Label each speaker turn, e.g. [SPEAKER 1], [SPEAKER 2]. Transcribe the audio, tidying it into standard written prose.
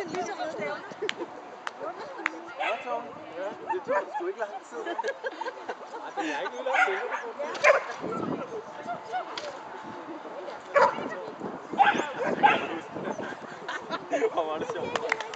[SPEAKER 1] Ligesom med stævne.
[SPEAKER 2] Ja, Tom. Ja, det tog sgu ikke lang tid.
[SPEAKER 3] Ej, den er ikke udlagt til. Hvor var det sjovt.